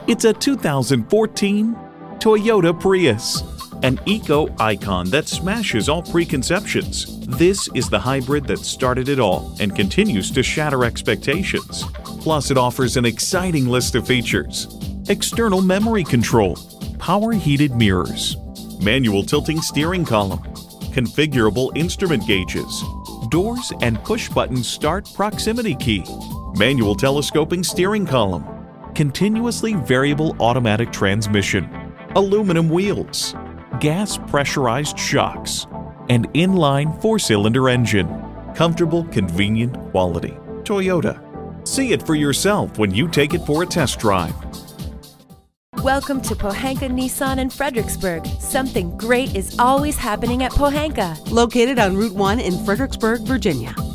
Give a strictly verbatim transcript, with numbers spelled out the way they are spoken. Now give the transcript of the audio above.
It's a two thousand fourteen Toyota Prius, an eco icon that smashes all preconceptions. This is the hybrid that started it all and continues to shatter expectations. Plus, it offers an exciting list of features: external memory control, power heated mirrors, manual tilting steering column, configurable instrument gauges, doors and push-button start proximity key, manual telescoping steering column, continuously variable automatic transmission, aluminum wheels, gas pressurized shocks, and inline four-cylinder engine. Comfortable, convenient quality. Toyota. See it for yourself when you take it for a test drive. Welcome to Pohanka Nissan in Fredericksburg. Something great is always happening at Pohanka. Located on Route one in Fredericksburg, Virginia.